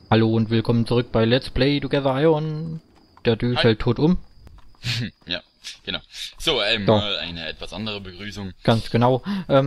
Hallo und willkommen zurück bei Let's Play Together Ion. Der Dü Hi. fällt tot um. Ja, genau. So, So, mal eine etwas andere Begrüßung. ganz genau.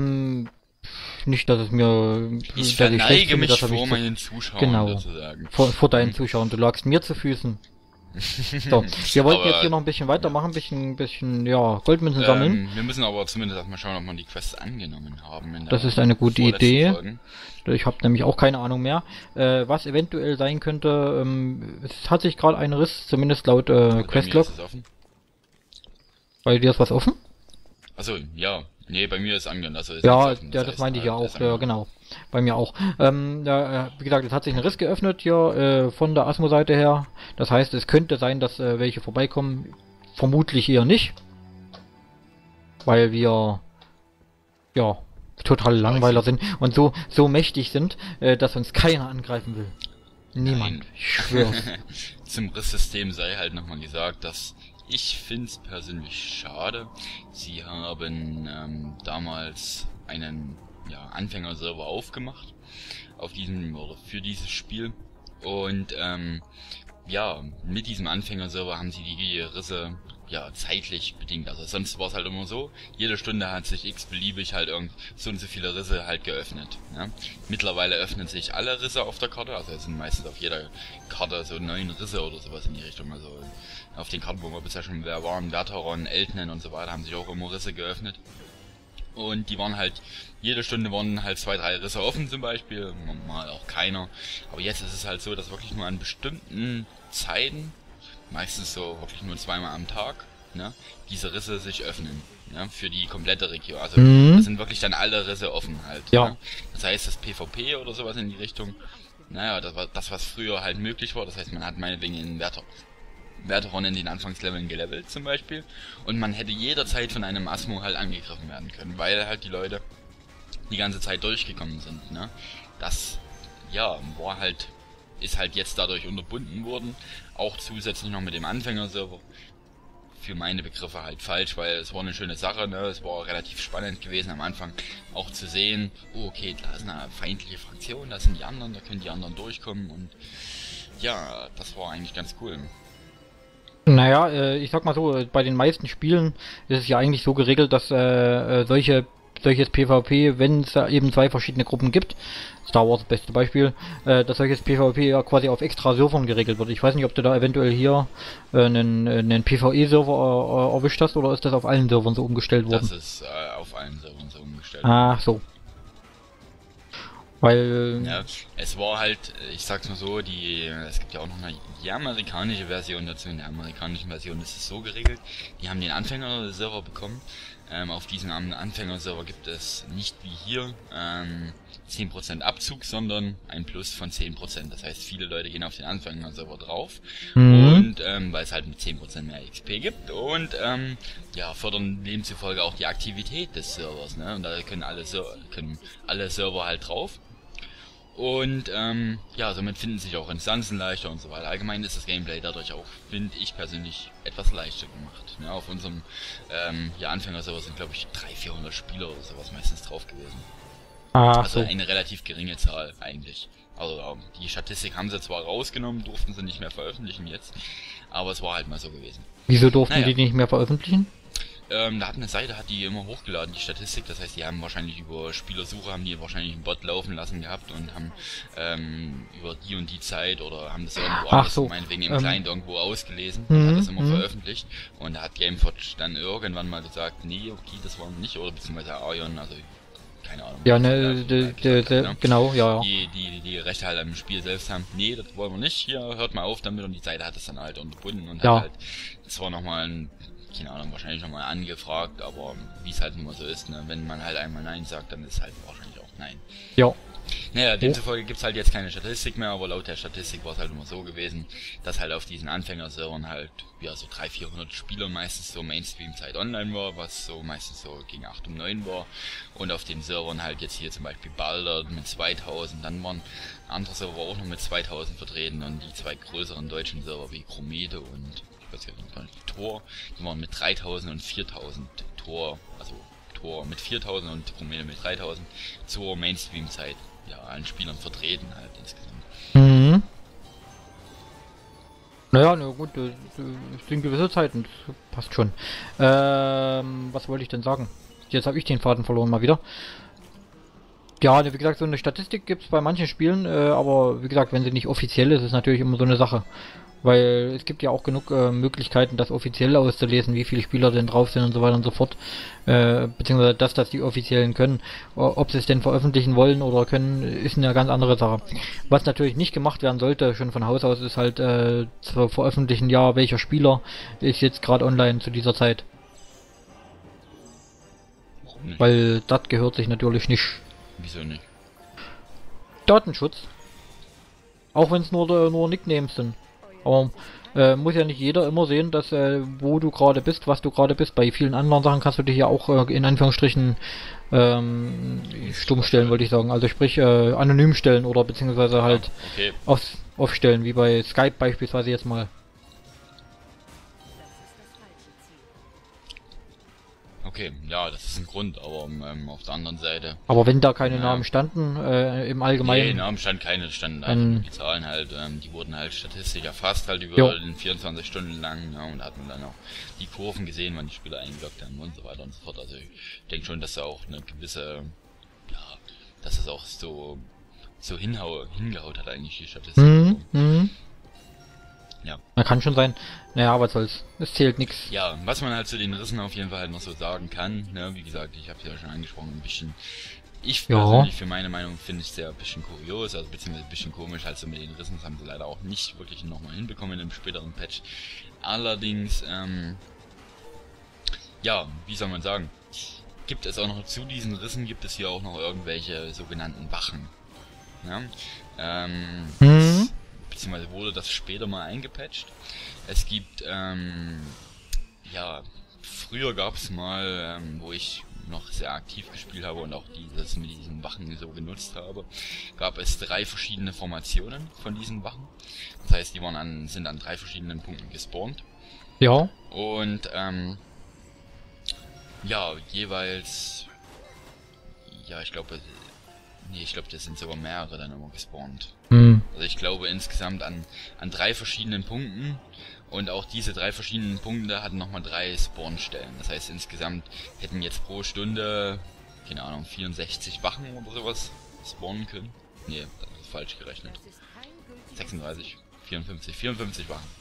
Nicht, dass es mir, Ich dass ich schlecht verneige finde, mich dass er mich vor zu... meinen Zuschauern Genau. sozusagen. Vor deinen Zuschauern. Du lagst mir zu Füßen. So, wir wollten jetzt hier Aber noch ein bisschen weitermachen, bisschen, ja, Goldmünzen sammeln. wir müssen aber zumindest erstmal schauen, ob wir die Quests angenommen haben in Das der ist eine gute vorletzten Idee. Folgen. Ich habe nämlich auch keine Ahnung mehr. Was eventuell sein könnte, es hat sich gerade ein Riss, zumindest laut Also bei mir Questlog. ist es offen. Bei dir ist was offen? Achso, ja. Nee, bei mir ist angenommen. Also ist Ja, nichts offen. ja, das heißt, meinte ich ja ist auch, ja, angenommen. genau. Bei mir auch. Wie gesagt, es hat sich ein Riss geöffnet hier von der Asmo-Seite her. Das heißt, es könnte sein, dass welche vorbeikommen. Vermutlich eher nicht. Weil wir, ja, total Langweiler sind und so mächtig sind, dass uns keiner angreifen will. Niemand. Nein. Ich schwör's. Zum Risssystem sei halt nochmal gesagt, dass ich find's persönlich schade. Sie haben damals einen Anfängerserver aufgemacht auf diesem oder für dieses Spiel und mit diesem Anfängerserver haben sie die Risse zeitlich bedingt. Also sonst war es halt immer so, jede Stunde hat sich x-beliebig halt so und so viele Risse halt geöffnet. Ja? Mittlerweile öffnen sich alle Risse auf der Karte, also es sind meistens auf jeder Karte so 9 Risse oder sowas in die Richtung. Also auf den Karten, wo wir bisher schon waren, Verteron, Eltnen und so weiter, haben sich auch immer Risse geöffnet. Und die waren halt, jede Stunde waren halt 2, 3 Risse offen zum Beispiel, mal auch keiner. Aber jetzt ist es halt so, dass wirklich nur an bestimmten Zeiten, meistens so wirklich nur zweimal am Tag, ne, diese Risse sich öffnen, ne, für die komplette Region. Also da sind wirklich dann alle Risse offen halt. Ja. Ne? Das heißt, das PvP oder sowas in die Richtung, naja, das war das, was früher halt möglich war. Das heißt, man hat meinetwegen in Verteron in den Anfangsleveln gelevelt zum Beispiel und man hätte jederzeit von einem Asmo halt angegriffen werden können, weil halt die Leute die ganze Zeit durchgekommen sind, ne? Das, ist halt jetzt dadurch unterbunden worden, auch zusätzlich noch mit dem Anfängerserver. Für meine Begriffe halt falsch, weil es war eine schöne Sache, ne? Es war relativ spannend gewesen am Anfang auch zu sehen, oh okay, da ist eine feindliche Fraktion, da sind die anderen, da können die anderen durchkommen und ja, das war eigentlich ganz cool. Naja, ich sag mal so, bei den meisten Spielen ist es ja eigentlich so geregelt, dass solches PvP, wenn es da eben zwei verschiedene Gruppen gibt, Star Wars das beste Beispiel, dass solches PvP ja quasi auf extra Servern geregelt wird. Ich weiß nicht, ob du da eventuell hier einen PvE-Server erwischt hast oder ist das auf allen Servern so umgestellt worden? Das ist auf allen Servern so umgestellt worden. Ach so. Weil, Ja, es war halt, ich sag's mal so, es gibt ja auch noch die amerikanische Version dazu. In der amerikanischen Version ist es so geregelt, die haben den Anfängerserver bekommen. Auf diesem Anfängerserver gibt es nicht wie hier 10% Abzug, sondern ein Plus von 10%. Das heißt, viele Leute gehen auf den Anfängerserver drauf und weil es halt mit 10% mehr XP gibt und fördern demzufolge auch die Aktivität des Servers, ne? Und da können alle Server halt drauf. Und somit finden sich auch Instanzen leichter und so weiter. Allgemein ist das Gameplay dadurch auch, finde ich persönlich, etwas leichter gemacht. Ja, auf unserem Anfängerserver sind, glaube ich, 300, 400 Spieler oder sowas meistens drauf gewesen. ach Also so. eine relativ geringe Zahl eigentlich. Also die Statistik haben sie zwar rausgenommen, durften sie nicht mehr veröffentlichen jetzt, aber es war halt mal so gewesen. Wieso durften Naja. die nicht mehr veröffentlichen? Da hat eine Seite, hat die immer hochgeladen, die Statistik, das heißt, die haben wahrscheinlich über Spielersuche, haben die wahrscheinlich einen Bot laufen lassen gehabt und haben über die und die Zeit oder haben das irgendwo Ach anders, so, meinetwegen im Client irgendwo ausgelesen und hat das immer mhm. veröffentlicht und da hat Gameforge dann irgendwann mal gesagt, nee, okay, das war nicht, oder beziehungsweise Aion, also keine Ahnung. Ja, was die ne, da gesagt hat, ne? genau, ja. Die Rechte halt am Spiel selbst haben, nee, das wollen wir nicht, hier, hört mal auf damit und die Seite hat das dann halt unterbunden und Ja. hat halt zwar nochmal keine Ahnung, wahrscheinlich nochmal angefragt, aber wie es halt immer so ist, ne, wenn man halt einmal Nein sagt, dann ist halt wahrscheinlich auch Nein. Ja. Naja, demzufolge gibt's halt jetzt keine Statistik mehr, aber laut der Statistik war es halt immer so gewesen, dass halt auf diesen Anfängerservern halt, so 300, 400 Spieler meistens so Mainstream-Zeit online war, was so meistens so gegen 8 um 9 war. Und auf den Servern halt jetzt hier zum Beispiel Balder mit 2000, dann waren andere Server auch noch mit 2000 vertreten und die zwei größeren deutschen Server wie Chromete und, ich weiß gar nicht, Tor, die waren mit 3000 und 4000 Tor mit 4000 und Chromete mit 3000 zur Mainstream-Zeit. Ja, allen Spielern vertreten halt insgesamt. Mhm. Naja, na gut, es sind gewisse Zeiten, das passt schon. Was wollte ich denn sagen? Jetzt habe ich den Faden verloren mal wieder. Ja, wie gesagt, so eine Statistik gibt's bei manchen Spielen, aber wie gesagt, wenn sie nicht offiziell ist, ist natürlich immer so eine Sache. Weil es gibt ja auch genug Möglichkeiten, das offiziell auszulesen, wie viele Spieler denn drauf sind und so weiter und so fort. Beziehungsweise dass die Offiziellen können. Ob sie es denn veröffentlichen wollen oder können, ist eine ganz andere Sache. Was natürlich nicht gemacht werden sollte, schon von Haus aus, ist halt zu veröffentlichen, ja, welcher Spieler ist jetzt gerade online zu dieser Zeit. Warum nicht? Weil das gehört sich natürlich nicht. Wieso nicht? Datenschutz. Auch wenn es nur Nicknames sind. Aber muss ja nicht jeder immer sehen, dass wo du gerade bist, was du gerade bist. Bei vielen anderen Sachen kannst du dich ja auch in Anführungsstrichen stumm stellen, wollte ich sagen. Also sprich anonym stellen oder beziehungsweise halt Okay. aufstellen, wie bei Skype beispielsweise jetzt mal. Okay, ja, das ist ein Grund, aber auf der anderen Seite. Aber wenn da keine Ja. Namen standen, im Nee, Allgemeinen, Namen stand keine, standen einfach nur die Zahlen halt, die wurden halt statistisch erfasst halt über den 24 Stunden lang, ja, und da hat man dann auch die Kurven gesehen, wann die Spieler eingeloggt haben und so weiter und so fort. Also ich denke schon, dass da auch eine gewisse, ja, dass es auch so hingehaut hat eigentlich die Statistik. Ja. na, kann schon sein. Naja, was soll's. Es zählt nix. Ja, was man halt zu den Rissen auf jeden Fall halt noch so sagen kann, ne, wie gesagt, ich habe es ja schon angesprochen, ein bisschen, ich persönlich für meine Meinung finde ich sehr ein bisschen kurios, also beziehungsweise ein bisschen komisch, halt so mit den Rissen, das haben sie leider auch nicht wirklich nochmal hinbekommen im späteren Patch. Allerdings, ja, wie soll man sagen, gibt es auch noch zu diesen Rissen, gibt es hier auch noch irgendwelche sogenannten Wachen. Ja? Beziehungsweise wurde das später mal eingepatcht. Es gibt, ja, früher gab es mal, wo ich noch sehr aktiv gespielt habe und auch dieses mit diesen Wachen so genutzt habe, gab es 3 verschiedene Formationen von diesen Wachen. Das heißt, die sind an 3 verschiedenen Punkten gespawnt. Ja. Und, ja, jeweils, ja, ich glaube, das sind sogar mehrere dann immer gespawnt. Also ich glaube insgesamt an 3 verschiedenen Punkten, und auch diese 3 verschiedenen Punkte hatten nochmal 3 Spawnstellen. Das heißt, insgesamt hätten jetzt pro Stunde, keine Ahnung, 64 Wachen oder sowas spawnen können. Nee, das ist falsch gerechnet. 36, 54 Wachen.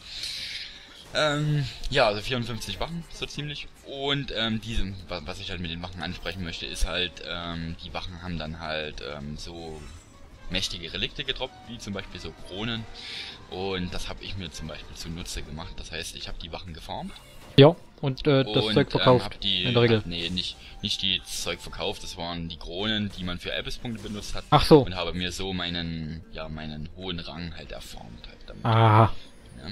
Ja, also 54 Wachen, so ziemlich. Und was ich halt mit den Wachen ansprechen möchte, ist halt, die Wachen haben dann halt so mächtige Relikte gedroppt, wie zum Beispiel so Kronen. Und das habe ich mir zum Beispiel zunutze gemacht. Das heißt, ich habe die Wachen gefarmt. Ja, und das Zeug verkauft. Hab die, in der Regel. Nee, nicht die Zeug verkauft, das waren die Kronen, die man für Abyss-Punkte benutzt hat. Ach so. Und habe mir so meinen hohen Rang halt erformt halt damit. Aha. Ja.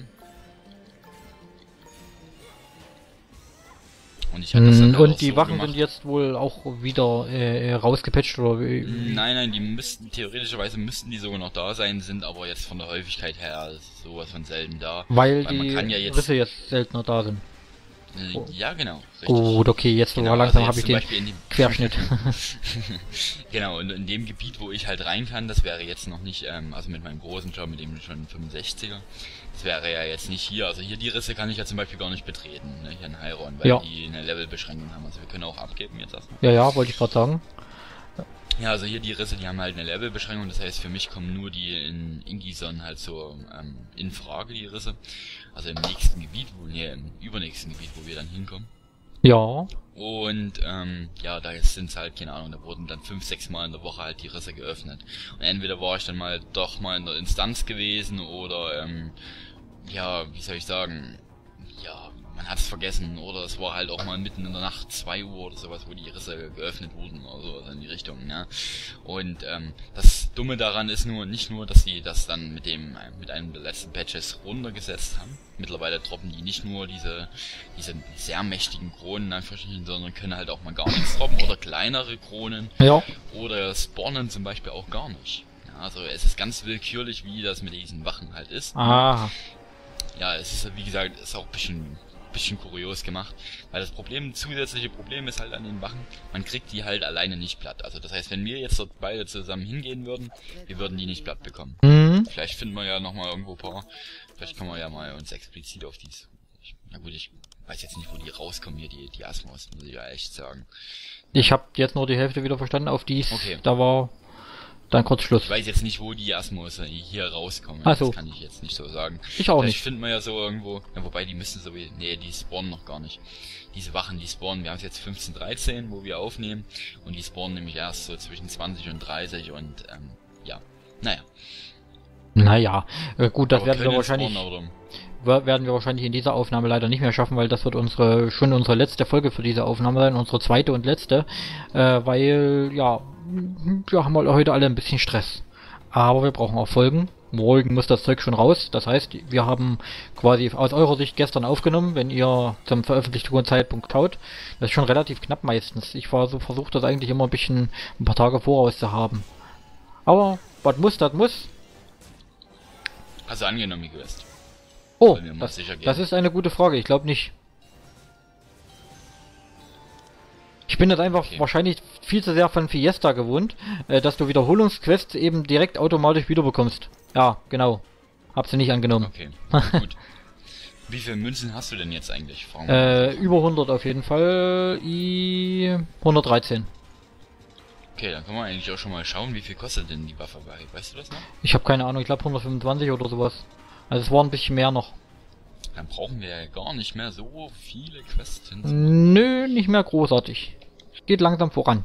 Und ich hatte das dann halt Und auch die so Wachen gemacht. sind jetzt wohl auch wieder rausgepatcht oder wie? Nein, theoretischerweise müssten die sogar noch da sein, sind aber jetzt von der Häufigkeit her sowas von selten da. Weil man die kann ja jetzt, Risse jetzt seltener da sind. ja genau, richtig. Gut, okay, jetzt Genau, aber langsam also habe ich jetzt den zum Beispiel Querschnitt. Genau, und in dem Gebiet, wo ich halt rein kann, das wäre jetzt noch nicht, also mit meinem großen Job, mit dem schon 65er, das wäre ja jetzt nicht hier, also hier die Risse kann ich ja zum Beispiel gar nicht betreten, ne, hier in Heiron, weil Ja. die eine Levelbeschränkung haben, also wir können auch abgeben jetzt erstmal. Ja, wollte ich gerade sagen. Ja, also hier die Risse, die haben halt eine Levelbeschränkung, das heißt für mich kommen nur die in Ingison halt so in Frage, die Risse. Also im nächsten Gebiet, im übernächsten Gebiet, wo wir dann hinkommen. Ja. Und ja, da sind's halt, keine Ahnung, da wurden dann 5-6 Mal in der Woche halt die Risse geöffnet. Und entweder war ich dann doch mal in der Instanz gewesen oder ja, wie soll ich sagen, ja, man hat's vergessen, oder es war halt auch mal mitten in der Nacht 2 Uhr oder sowas, wo die Risse geöffnet wurden oder so, also in die Richtung, ne. Und das Dumme daran ist nicht nur, dass die das dann mit einem der letzten Patches runtergesetzt haben. Mittlerweile droppen die nicht nur diese sehr mächtigen Kronen, sondern können halt auch mal gar nichts droppen, oder kleinere Kronen. Ja. Oder spawnen zum Beispiel auch gar nicht. Ja, also es ist ganz willkürlich, wie das mit diesen Wachen halt ist. Ah. Ja, es ist, wie gesagt, ist auch ein bisschen kurios gemacht, weil das zusätzliche Problem ist halt an den Wachen, man kriegt die halt alleine nicht platt. Also das heißt, wenn wir jetzt dort beide zusammen hingehen würden, wir würden die nicht platt bekommen. Vielleicht finden wir ja nochmal irgendwo ein paar. Vielleicht können wir ja mal uns explizit auf dies. Na gut, ich weiß jetzt nicht, wo die rauskommen hier, die Asmos, muss ich ja echt sagen. Ich habe jetzt nur die Hälfte wieder verstanden auf dies. Okay. Da war dann kurz Schluss. Ich weiß jetzt nicht, wo die Asmos hier rauskommen. Ach so. Das kann ich jetzt nicht so sagen. Ich auch Vielleicht nicht. finden wir ja so irgendwo. Ja, wobei die müssen so wie. Nee, die spawnen noch gar nicht. Diese Wachen, die spawnen. Wir haben es jetzt 15:13, wo wir aufnehmen. Und die spawnen nämlich erst so zwischen 20 und 30 und ja. Naja. Naja, gut, das Aber werden wir können wahrscheinlich. spawnen, oder? Werden wir wahrscheinlich in dieser Aufnahme leider nicht mehr schaffen, weil das wird schon unsere letzte Folge für diese Aufnahme sein, unsere zweite und letzte, weil, ja, wir haben heute alle ein bisschen Stress. Aber wir brauchen auch Folgen. Morgen muss das Zeug schon raus. Das heißt, wir haben quasi aus eurer Sicht gestern aufgenommen, wenn ihr zum Veröffentlichungszeitpunkt schaut. Das ist schon relativ knapp meistens. Ich versuche das eigentlich immer ein paar Tage voraus zu haben. Aber, was muss, das muss. Also angenommen, die Quest. Oh, Wollen wir mal sicher gehen? das ist eine gute Frage. Ich glaube nicht. Ich bin jetzt einfach wahrscheinlich viel zu sehr von Fiesta gewohnt, dass du Wiederholungsquests eben direkt automatisch wiederbekommst. Ja, genau. Hab sie nicht angenommen. Okay, gut. Wie viele Münzen hast du denn jetzt eigentlich? Über 100 auf jeden Fall. 113. Okay, dann können wir eigentlich auch schon mal schauen, wie viel kostet denn die Waffe. Weißt du das noch? Ich habe keine Ahnung, ich glaube 125 oder sowas. Also es war ein bisschen mehr noch. Dann brauchen wir ja gar nicht mehr so viele Quests. Nö, nicht mehr großartig. Geht langsam voran.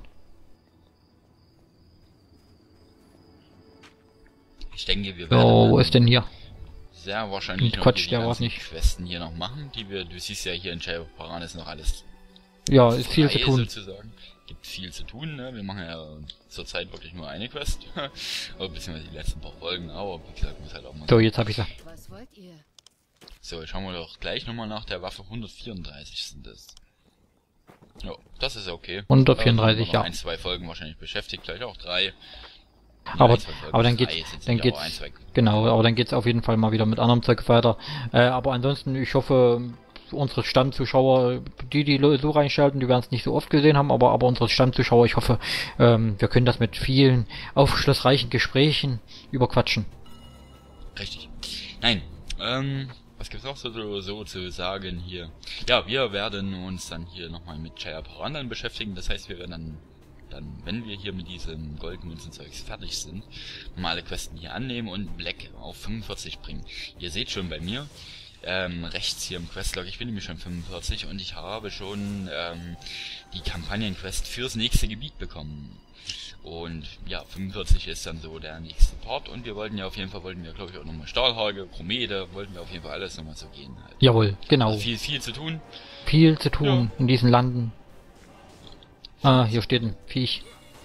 Ich denke, wir werden wo ist denn hier? sehr wahrscheinlich noch Quatsch, die der war's ganzen nicht. Questen hier noch machen, die du siehst ja hier in Jaya Paranis noch alles. Ja, ist viel zu frei tun. Sozusagen. Gibt viel zu tun, ne? Wir machen ja zurzeit wirklich nur eine Quest. Oder beziehungsweise die letzten paar Folgen, aber wie gesagt, muss halt auch mal. So, jetzt hab ich sie. Was wollt ihr? So, schauen wir doch gleich nochmal nach der Waffe. 134 sind das. Ja, das ist okay. 134, noch ja. 1, 2 Folgen wahrscheinlich beschäftigt, vielleicht auch 3. Aber dann geht's, genau, aber dann geht's auf jeden Fall mal wieder mit anderem Zeug weiter. Aber ansonsten, ich hoffe, unsere Stammzuschauer, die so reinschalten, die werden es nicht so oft gesehen haben, aber unsere Stammzuschauer, ich hoffe, wir können das mit vielen aufschlussreichen Gesprächen überquatschen. Richtig. Nein, was gibt's auch so zu sagen hier? Ja, wir werden uns dann hier nochmal mit Jaya Paranan beschäftigen, das heißt, wir werden dann, wenn wir hier mit diesem Goldmünzenzeugs fertig sind, normale Questen hier annehmen und Black auf 45 bringen. Ihr seht schon bei mir, rechts hier im Questlog, ich bin nämlich schon 45 und ich habe schon die Kampagnenquest fürs nächste Gebiet bekommen. Und ja, 45 ist dann so der nächste Part und wir wollten glaube ich auch nochmal Stahlhage, Chromede, wollten wir auf jeden Fall alles nochmal so gehen halt. Jawohl, genau. Also viel zu tun. Viel zu tun in diesen Landen. Ah, hier steht ein Viech.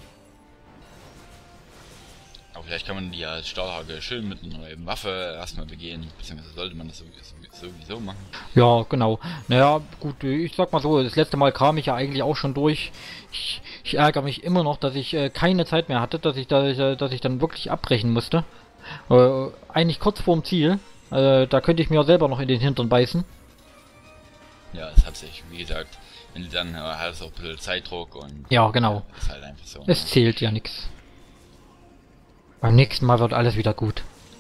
Aber vielleicht kann man die als Stahlhage schön mit einer neuen Waffe erstmal begehen, beziehungsweise sollte man das sowieso machen. Ja, genau. Naja, gut, ich sag mal so, das letzte Mal kam ich ja eigentlich auch schon durch. Ich ärgere mich immer noch, dass ich keine Zeit mehr hatte, dass ich dann wirklich abbrechen musste. Eigentlich kurz vorm Ziel. Da könnte ich mir selber noch in den Hintern beißen. Ja, das hat sich, wie gesagt, wenn du dann hast auch ein bisschen Zeitdruck und... Ja, genau. Ist halt einfach so. Es zählt ja nichts. Beim nächsten Mal wird alles wieder gut.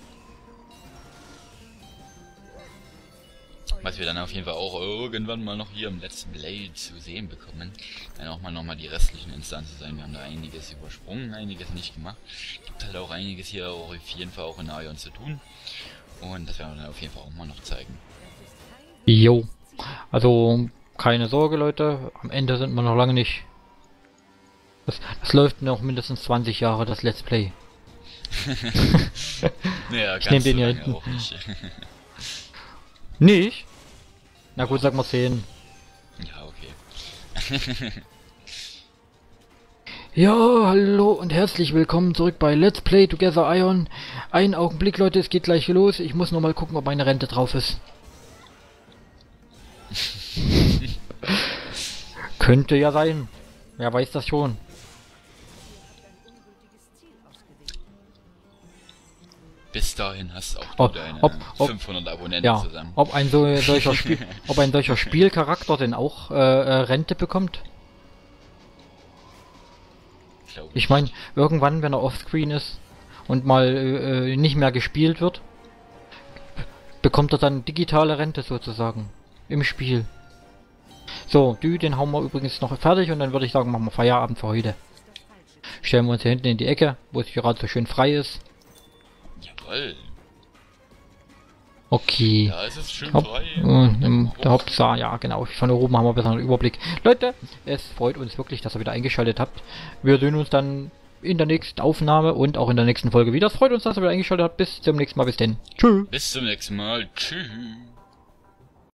Was wir dann auf jeden Fall auch irgendwann mal noch hier im letzten Blade zu sehen bekommen. Dann auch mal nochmal die restlichen Instanzen sein. Wir haben da einiges übersprungen, einiges nicht gemacht. Gibt halt auch einiges hier auch auf jeden Fall auch in Aion zu tun. Und das werden wir dann auf jeden Fall auch mal noch zeigen. Jo. Also, keine Sorge, Leute. Am Ende sind wir noch lange nicht. Das läuft noch mindestens 20 Jahre, das Let's Play. Naja, ich nehme den hier hinten. Auch nicht. Nicht? Na gut, sag mal 10. Ja, okay. Ja, hallo und herzlich willkommen zurück bei Let's Play Together Aion. Einen Augenblick, Leute, es geht gleich los. Ich muss nur mal gucken, ob meine Rente drauf ist. Könnte ja sein. Wer weiß das schon. Bis dahin hast auch du deine 500 Abonnenten ja, zusammen. Ob ein solcher Spielcharakter denn auch Rente bekommt? Ich meine, irgendwann, wenn er offscreen ist und mal nicht mehr gespielt wird, bekommt er dann digitale Rente sozusagen im Spiel. So, den hauen wir übrigens noch fertig und dann würde ich sagen, machen wir Feierabend für heute. Stellen wir uns hier hinten in die Ecke, wo es gerade so schön frei ist. Jawohl. Okay. Ja, es ist schön frei. Der Hauptsaal, ja genau. Von oben haben wir besser einen Überblick. Leute, es freut uns wirklich, dass ihr wieder eingeschaltet habt. Wir sehen uns dann in der nächsten Aufnahme und auch in der nächsten Folge wieder. Es freut uns, dass ihr wieder eingeschaltet habt. Bis zum nächsten Mal. Bis denn. Tschüss. Bis zum nächsten Mal. Tschüss.